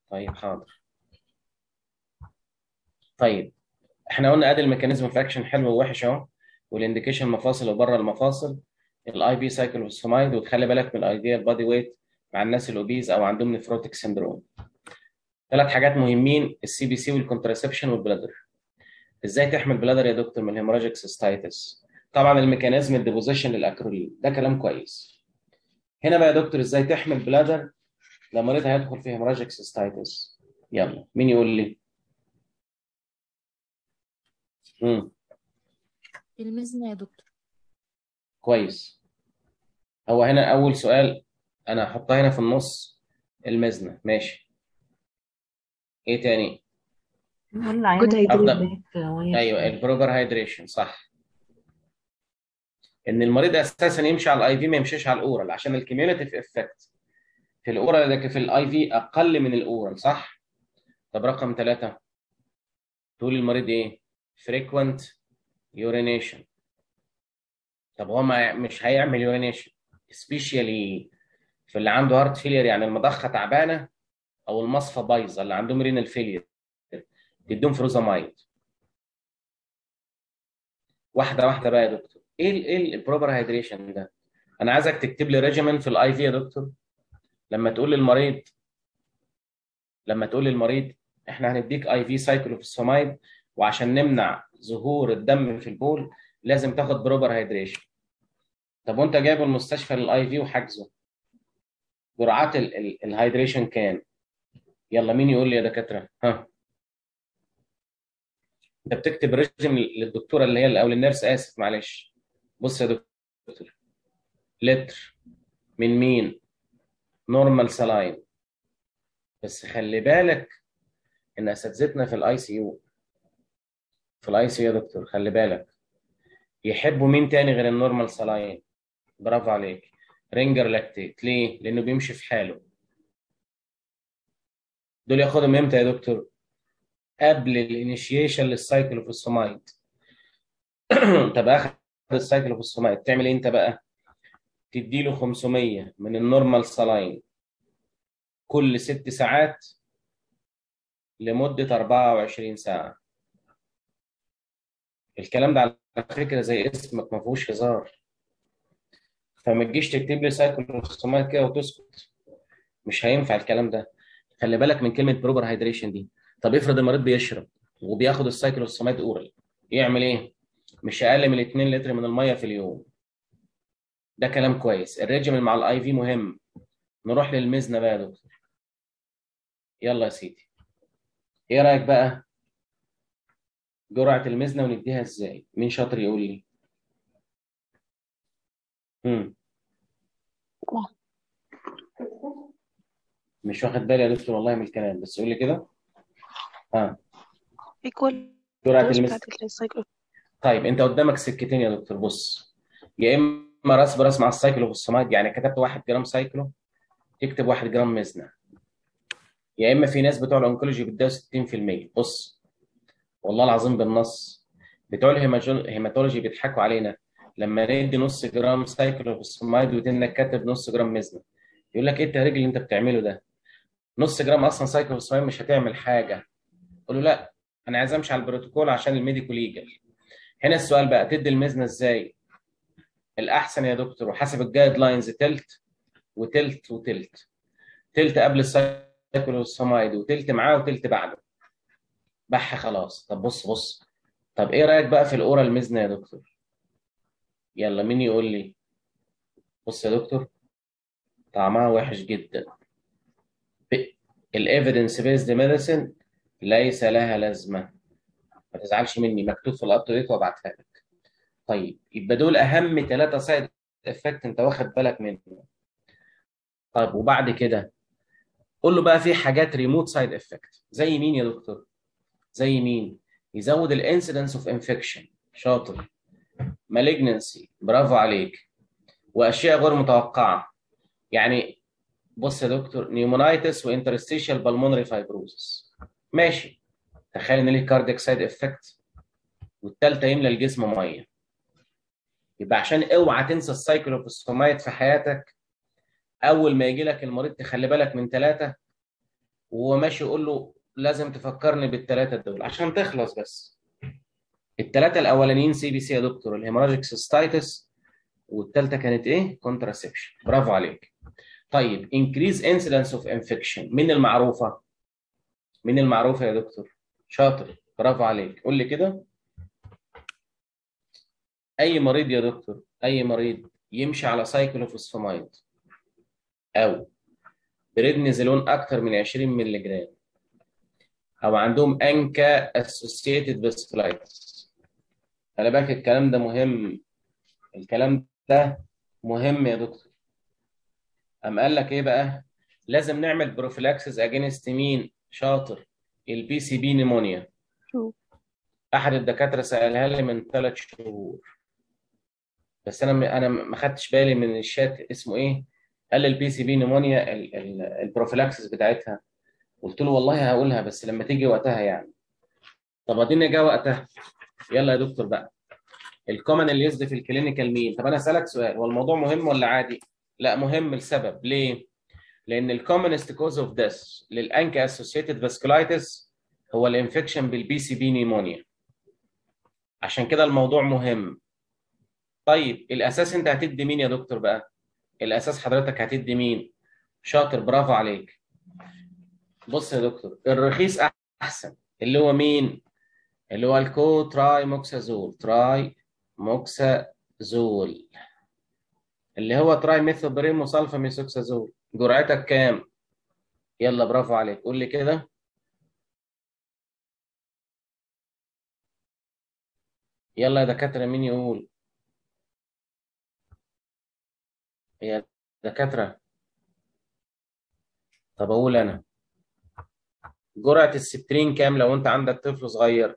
طيب حاضر. طيب احنا قلنا ادي الميكانيزم اوف اكشن حلو ووحش اهو، والانديكيشن مفاصل وبره المفاصل، الاي في سايكلوفوسفامايد، وتخلي بالك من الايديال بادي ويت مع الناس الاوبيز او عندهم نفروتيك سندروم. ثلاث حاجات مهمين: السي بي سي والكونتراسبشن والبلادر. ازاي تحمي البلادر يا دكتور من الهيموراجيك سيستايتس؟ طبعا الميكانيزم الديبوزيشن للاكرولين، ده كلام كويس. هنا بقى يا دكتور ازاي تحمي البلادر لما مريض هيدخل في هيموراجيك سيستايتس؟ يلا مين يقول لي؟ امم المزنة يا دكتور. كويس. هو هنا اول سؤال انا هحطها هنا في النص، المزنه ماشي. ايه تاني؟ نقول جود عينة تاخد افضل. باك وهي ايوه بتنام. البروبر هايدريشن، صح. ان المريض اساسا يمشي على الاي في، ما يمشيش على الاورال، عشان الكيميوليتيف افكت في الاورال لكن في الاي في اقل من الاورال، صح. طب رقم ثلاثة، تقول المريض ايه؟ frequent urination. طب هو مش هيعمل urination سبيشالي في اللي عنده هارت فيلير، يعني المضخه تعبانه او المصفى بايظه، اللي عندهم رينال فيلير، تديهم فروزامايد. واحده واحده بقى يا دكتور، ايه البروبر هايدريشن ده؟ انا عايزك تكتب لي ريجيمن في الاي في يا دكتور. لما تقول للمريض لما تقول للمريض احنا هنديك اي في سايكلوفوسفامايد، وعشان نمنع ظهور الدم في البول لازم تاخد بروبر هايدريشن. طب وانت جايبه المستشفى للاي في وحاجزه، جرعات الهايدريشن كام؟ يلا مين يقول لي يا دكاتره؟ ها، انت بتكتب ريجيم للدكتوره اللي هي او للنيرس، اسف معلش. بص يا دكتور، لتر من مين؟ نورمال سلاين. بس خلي بالك ان اساتذتنا في الاي سي يو، يا دكتور خلي بالك، يحبوا مين تاني غير النورمال سلاين؟ برافو عليك، رينجر لاكتيت. ليه؟ لانه بيمشي في حاله. دول ياخدهم امتى يا دكتور؟ قبل الانيشيشن للسايكلوفوسفامايد. طب اخد السايكلوفوسفامايد تعمل ايه انت بقى؟ تديله 500 من النورمال سلاين كل 6 ساعات لمدة 24 ساعة. الكلام ده على فكرة زي اسمك ما فيهوش هزار، فما تجيش تكتب لي سايكلوفوسفامايد كده وتسكت، مش هينفع الكلام ده. خلي بالك من كلمة بروبر هايدريشن دي. طب افرض المريض بيشرب وبياخد السايكلوفوسفامايد اورال، يعمل ايه؟ مش اقل من 2 لتر من المية في اليوم. ده كلام كويس. الريجيمين مع الاي في مهم. نروح للميزنة بقى يا دكتور. يلا يا سيدي، ايه رأيك بقى؟ جرعة الميزنة ونديها ازاي؟ مين شاطر يقول لي؟ امم مش واخد بالي يا دكتور والله من الكلام، بس قول لي كده. ها. ايكوال جرعة الدوز الميزنة. بتاعت السايكل. طيب انت قدامك سكتين يا دكتور، بص. يا اما راس براس مع السايكلوفوسفامايد، يعني كتبت 1 جرام سايكلو تكتب 1 جرام ميزنة. يا اما في ناس بتوع الانكولوجي بيدوا 60%. بص، والله العظيم بالنص، بتوع الهيماتولوجي بيضحكوا علينا لما ندي نص جرام سايكلوفوسفامايد وتنك كاتب نص جرام ميزنة. يقول لك ايه التهريج اللي انت بتعمله ده؟ نص جرام اصلا سايكلوفوسفامايد مش هتعمل حاجه. قول له لا، انا عايز امشي على البروتوكول عشان الميديكو ليجل. هنا السؤال بقى، تدي الميزنه ازاي؟ الاحسن يا دكتور وحسب الجايد لاينز تلت وتلت وتلت. تلت قبل السايكلوفوسفامايد، وتلت معاه، وتلت بعده. بح خلاص. طب بص، طب ايه رايك بقى في الاورال ميزنه يا دكتور؟ يلا مين يقول لي؟ بص يا دكتور، طعمها وحش جدا. الايفيدنس بيزد ميديسن ليس لها لازمه. ما تزعلش مني، مكتوب في الابديت وابعتها لك. طيب يبقى دول اهم 3 سايد افكت انت واخد بالك منهم. طيب وبعد كده قول له بقى في حاجات ريموت سايد افكت. زي مين يا دكتور؟ زي مين؟ يزود الانسيدنس اوف انفكشن، شاطر. مالجنسي، برافو عليك. واشياء غير متوقعه، يعني بص يا دكتور، نيومونايتس وانترستيشال بالمونري فايبروزس. ماشي. تخيل ان ليه كاردياك سايد افكت، والثالثه يملى الجسم ميه. يبقى عشان اوعى تنسى السايكلوفوسفامايد في حياتك، اول ما يجي لك المريض تخلي بالك من 3: وهو ماشي يقول له لازم تفكرني بالثلاثه دول عشان تخلص بس. الثلاثه الاولانيين سي بي سي يا دكتور، الهيموراجيك سيستايتس، والثالثه كانت ايه؟ كونتراسبشن. برافو عليك. طيب increase incidence of infection، مين المعروفه؟ مين المعروفه يا دكتور؟ شاطر، برافو عليك، قول لي كده. اي مريض يا دكتور، اي مريض يمشي على سايكلوفوسفاميد او بريدنيزولون اكتر من 20 مللي جرام، او عندهم انكا اسوسييتد فاسكولايتس. خلي بالك الكلام ده مهم، الكلام ده مهم يا دكتور. قام قال لك ايه بقى؟ لازم نعمل بروفيلاكسس اجينست مين؟ شاطر، البي سي بي نيمونيا. شو. احد الدكاتره سالها لي من 3 شهور، بس انا ما خدتش بالي من الشات اسمه ايه. قال لي البي سي بي نيمونيا البروفيلاكسس بتاعتها. قلت له والله هقولها بس لما تيجي وقتها يعني. طب اديني جه وقتها. يلا يا دكتور بقى، الكومن اللي يصدف في الكلينيكال مين؟ طب انا اسالك سؤال، هو الموضوع مهم ولا عادي؟ لا مهم، لسبب. ليه؟ لان الكومنست كوز اوف ديث للانكا اسوسييتد فاسكولايتس هو الانفكشن بالبي سي بي نيمونيا. عشان كده الموضوع مهم. طيب الاساس انت هتدي مين يا دكتور بقى؟ الاساس حضرتك هتدي مين؟ شاطر، برافو عليك. بص يا دكتور، الرخيص احسن، اللي هو مين؟ اللي هو الكو تراي موكسازول، تراي موكسازول، اللي هو تراي ميثوبريم وسلفا ميثوكسازول. جرعتك كام؟ يلا برافو عليك، قول لي كده. يلا يا دكاتره، مين يقول؟ يا دكاتره. طب اقول انا. جرعه السترين كام لو انت عندك طفل صغير؟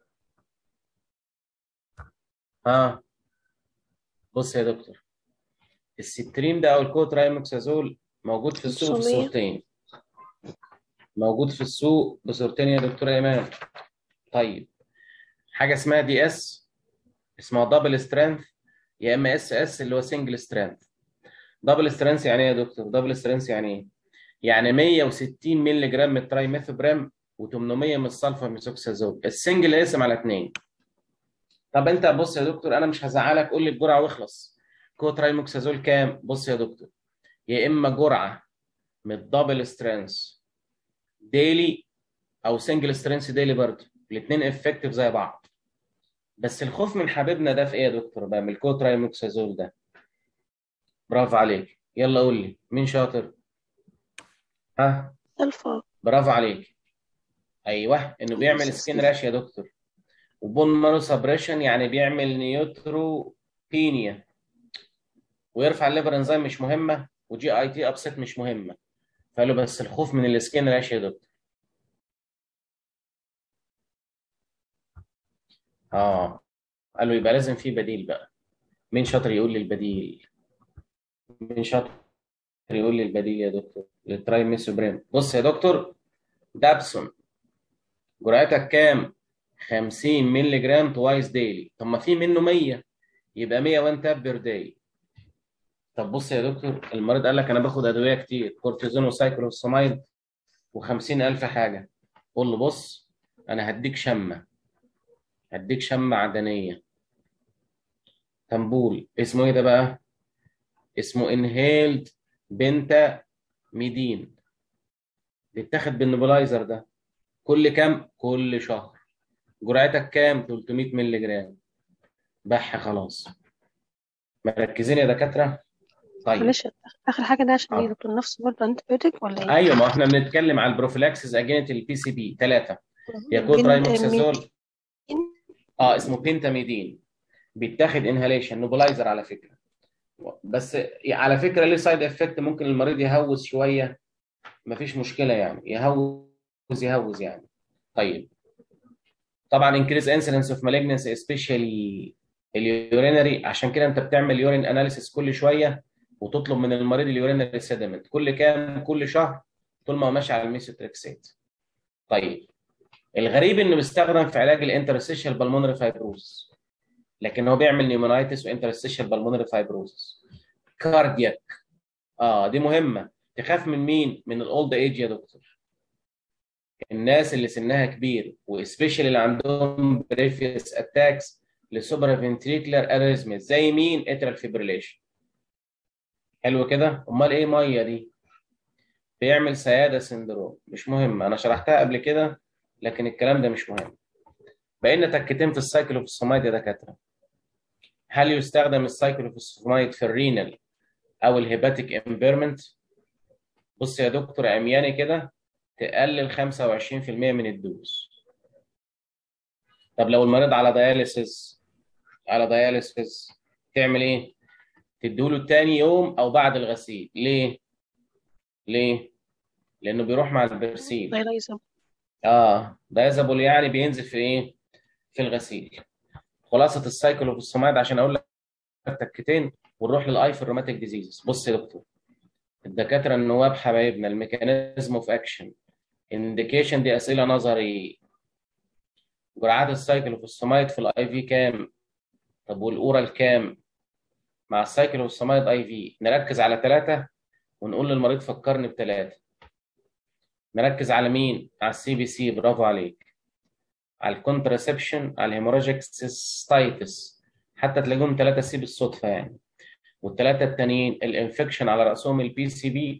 ها؟ بص يا دكتور، السترين ده او الكو تراي موكسازول موجود في السوق 500. بصورتين. موجود في السوق بصورتين يا دكتور ايمان. طيب، حاجه اسمها دي اس، اسمها دبل سترينث، يا اما اس اس اللي هو سنجل سترينث. دبل سترينث يعني ايه يا دكتور؟ دبل سترينث يعني ايه؟ يعني 160 مللي جرام من التراي ميثوبرام و800 من السلفا ميثوكسازول. السنجل يقسم على 2. طب انت بص يا دكتور، انا مش هزعلك، قول لي الجرعه واخلص. كو تراي موكسازول كام؟ بص يا دكتور، يا اما جرعه من الدبل سترينث ديلي او سنجل سترينث ديلي، برضه الاثنين افكتيف زي بعض. بس الخوف من حبيبنا ده في ايه يا دكتور بقى، من الكو تراي موكسازول ده؟ برافو عليك، يلا قول لي مين شاطر. ها؟ ألفا. برافو عليك. ايوه، انه بيعمل سكين راش يا دكتور، وبون مارو سبريشن يعني بيعمل نيوتروبينيا، ويرفع الليفر انزيم مش مهمه، وجي اي تي ابسيت مش مهمه. فقال له بس الخوف من السكين راش يا دكتور. اه، قال له يبقى لازم في بديل بقى. مين شاطر يقول لي البديل؟ مين شاطر يقول لي البديل يا دكتور للترايميثوبرام؟ بص يا دكتور، دابسون. جرعتك كام؟ 50 مللي جرام توايس ديلي. طب ما في منه 100، يبقى 101 تاب بير داي. طب بص يا دكتور، المريض قال لك انا باخد ادويه كتير، كورتيزون وسايكلوفوسفاميد و50 الف حاجه. قول له بص، انا هديك شمه، هديك شمه عدنيه، تنبول. اسمه ايه ده بقى؟ اسمه انهيلد بنتا ميدين. بيتاخد بالنبلايزر ده. كل كام؟ كل شهر. جرعتك كام؟ 300 مللي جرام. بح خلاص. مركزين يا دكاتره؟ طيب. معلش، آخر حاجة ده عشان إيه اه، دكتور؟ نفس برضه أنتيبيوتيك ولا إيه؟ ايوه، ما احنا بنتكلم على البروفيلاكسس اجينت البي سي بي 3. يا ميدين. كوترايموكسازول. اه، اسمه بنتاميدين. بيتاخد انهاليشن نوبلايزر على فكره. بس على فكره ليه سايد افكت، ممكن المريض يهوز شويه. مفيش مشكله يعني، يهوز يعني. طيب، طبعا انكريز انسيدنس اوف مالجنسي سبيشالي اليورينري. عشان كده انت بتعمل يورين اناليسيس كل شويه، وتطلب من المريض اليورينري سيدمنت كل كام؟ كل شهر، طول ما هو ماشي على الميثوتريكسيت. طيب، الغريب انه بيستخدم في علاج الانترستيشال بالمونري فايبروز، لكن هو بيعمل نيومونايتس وانترستيشال بالمونري فايبروز. كاردياك. اه، دي مهمه. تخاف من مين؟ من الاولد ايج يا دكتور. الناس اللي سنها كبير واسبيشالي اللي عندهم بريفيوس اتاكس لسوبرا فنتريكولار اريزمز زي مين؟ اترال فيبريليشن. حلو كده. امال ايه ميه دي؟ بيعمل سياده سندروم. مش مهم، انا شرحتها قبل كده، لكن الكلام ده مش مهم. بقينا تكتين في السايكلوفوسفاميد يا دكاتره. هل يستخدم السايكلوفوسفاميد في الرينال او الهيباتيك امبيرمنت؟ بص يا دكتور عمياني كده، تقلل 25% من الدوز. طب لو المريض على دياليسيس، تعمل ايه؟ تديله تاني يوم او بعد الغسيل. ليه؟ ليه؟ لانه بيروح مع البرسيل. دايلايزم. دايزابول يعني بينزل في ايه؟ في الغسيل. خلاصه السايكلوفوسفاميد عشان اقول لك تكتين ونروح للاي في الروماتيك ديزيز. بص يا دكتور، الدكاتره النواب حبايبنا، الميكانيزم اوف اكشن، انديكيشن دي اسئله نظري. جرعات السايكلوفوسفاميد في الاي في كام؟ طب والاورال كام؟ مع السايكلوفوسفاميد اي في نركز على ثلاثه ونقول للمريض فكرني بثلاثه. نركز على مين؟ على السي بي سي، برافو عليك. على الكونتراسبشن، على الهيموراجيك سيستايتس، حتى تلاقيهم 3 سي بالصدفه يعني. والثلاثه التانيين الانفكشن على راسهم البي سي بي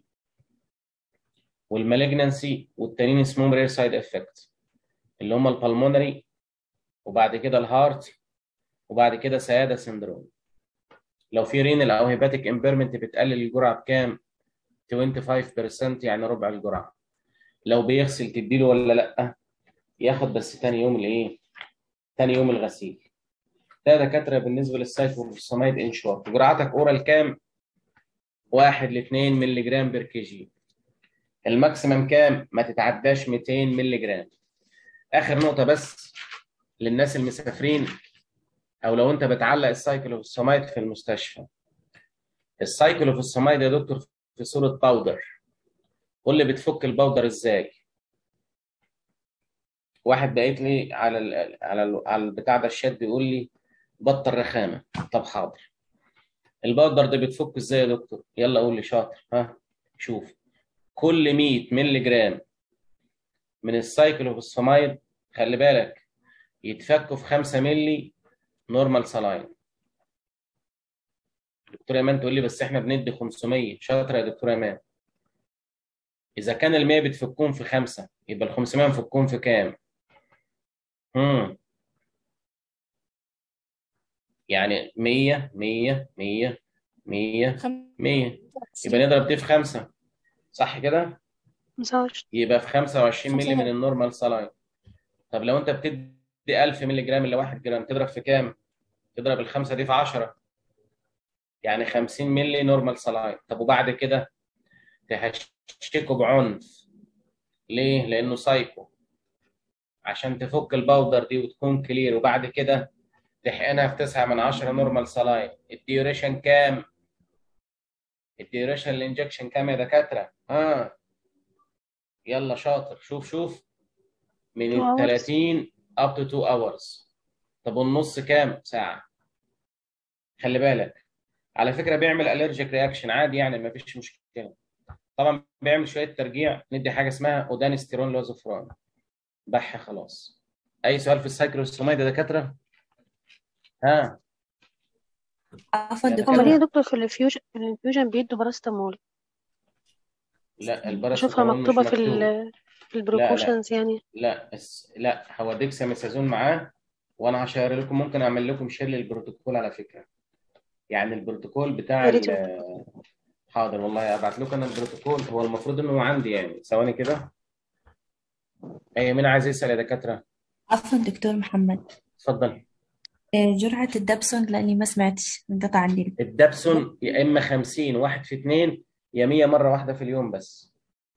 والمالجنسي، والتانيين اسمهم رير سايد افكت اللي هم البلمونري، وبعد كده الهارت، وبعد كده سياده سندروم. لو في رينال او هيباتيك امبيرمنت بتقلل الجرعه بكام؟ 25%، يعني ربع الجرعه. لو بيغسل تديله ولا لا؟ ياخد بس تاني يوم الايه؟ تاني يوم الغسيل. ده دكاتره بالنسبه للسايكلوفوسفاميد ان شورت. جرعتك اورال كام؟ 1 ل 2 مللي جرام بير كي جي. الماكسيمم كام؟ ما تتعداش 200 مللي جرام. اخر نقطه بس للناس المسافرين، او لو انت بتعلق السايكلوفوسفاميد في المستشفى. السايكلوفوسفاميد يا دكتور في صوره باودر. قول لي بتفك الباودر ازاي؟ واحد بقيت لي على البتاع ده الشات بيقول لي بطل رخامه. طب حاضر. الباودر ده بتفك ازاي يا دكتور؟ يلا قول لي شاطر. ها، شوف. كل 100 مللي جرام من السايكلوفوسفاميد، خلي بالك، يتفكوا في 5 مللي نورمال سلاين. دكتور ايمان تقول لي بس احنا بندي 500. شاطر يا دكتور ايمان. اذا كان ال 100 بتفكهم في 5، يبقى ال 500 نفكهم في كام؟ امم يعني 100 100 100 100 100، يبقى 25. نضرب دي في 5، صح كده؟ 25. يبقى في 25 مللي من 25. النورمال سلاين. طب لو انت بتدي 1000 مللي جرام الا 1 جرام، تضرب في كام؟ تضرب الخمسه دي في 10، يعني 50 مللي نورمال سلاين. طب وبعد كده تهشكه بعنف. ليه؟ لانه سايكو، عشان تفك الباودر دي وتكون كلير. وبعد كده تحقنها في 9 من 10 نورمال سلاين. الديوريشن كام؟ الديوريشن الانجكشن كام يا دكاتره؟ يلا شاطر. شوف. من 2 ال hours. 30 up to 2 hours. طب والنص كام ساعه؟ خلي بالك، على فكره بيعمل الرجيك رياكشن عادي يعني، ما فيش مشكله. طبعا بيعمل شويه ترجيع، ندي حاجه اسمها اودانيستيرون لوزوفران. بح خلاص. اي سؤال في السايكلوسومايد يا دكاتره؟ ها عفوا يا هما ليه يا دكتور. دكاتره؟ دكتور في الانفيوجن بيدوا باراستامول؟ لا، بشوفها الباراسيتامول مش مكتوبة مكتوب. في لا لا البروكوشنز يعني. لا، هو ديكساميثازون معاه. وانا هشير لكم، ممكن اعمل لكم شير للبروتوكول على فكره. يعني البروتوكول بتاع يا ريت يا دكتور. حاضر والله ابعت لكم انا البروتوكول. هو المفروض انه عندي يعني. ثواني كده. اي مين عايز يسال يا دكاتره؟ عفوا دكتور محمد. اتفضل. جرعة الدبسون لأني ما سمعتش، انقطع عندي. الدبسون يا اما 50 1 في 2، يا 100 مره واحده في اليوم بس.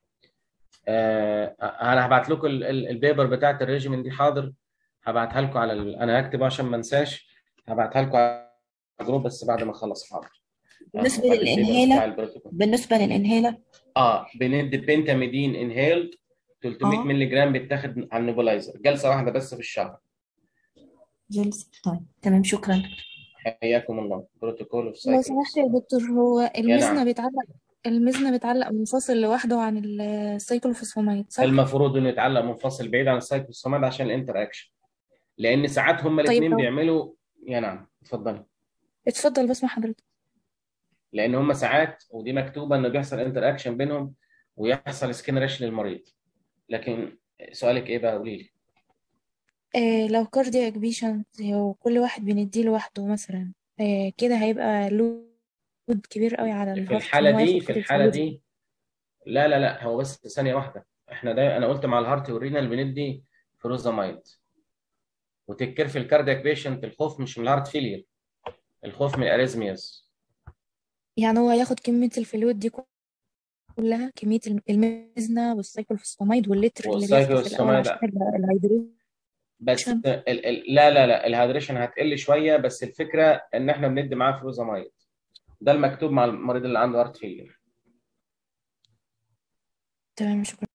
انا هبعت لكم البيبر بتاعت الريجيمين دي. حاضر، هبعتها لكم على انا هكتب عشان ما انساش. هبعتها لكم على الجروب بس بعد ما اخلص. حاضر. بالنسبة وادي البيبر بتاع للإنهيلة البروتوكول. بالنسبة للإنهيلة بندي بنتاميدين انهيلد 300 اه مللي جرام، بيتاخد على النيبولايزر جلسه واحده بس في الشهر. جلسة. طيب تمام، شكرا. حياكم الله. بروتوكول اوف لو سمحت سايكلوس. يا دكتور، هو يا المزنة نعم. بيتعلق المزنة بتعلق منفصل لوحده عن السايكلوفوسفاميد صح؟ المفروض انه يتعلق منفصل بعيد عن السايكلوسومات عشان الانتر اكشن، لان ساعات هما طيب الاثنين لو بيعملوا. يا نعم اتفضلي. اتفضل بسمع حضرتك. لان هما ساعات، ودي مكتوبه، انه بيحصل انتر اكشن بينهم ويحصل سكين ريش للمريض. لكن سؤالك ايه بقى؟ قولي لي. لو كاردياك بيشنت وكل واحد بنديه لوحده مثلا، كده هيبقى لود كبير قوي على في الهارت ان الحاله هو دي ياخد في كل الحاله الفلوس دي. دي لا لا لا، هو بس ثانيه واحده. احنا ده انا قلت مع الهارت والرينال بندي فروزامايد، وتذكر في الكاردياك بيشنت الخوف مش من الهارت فيلير، الخوف من الاريزمياز. يعني هو هياخد كمية الفلويد دي كلها، كمية المزنة والسايكلوفوسفاميد واللتر اللي بياخده في الأول والسايكلوسومايد. عشان الهيدريشن. بس لا لا لا، الهيدريشن هتقل شويه، بس الفكره ان احنا بندي معاه فروزامايد. ده المكتوب مع المريض اللي عنده هارت فيلير. تمام شكرا.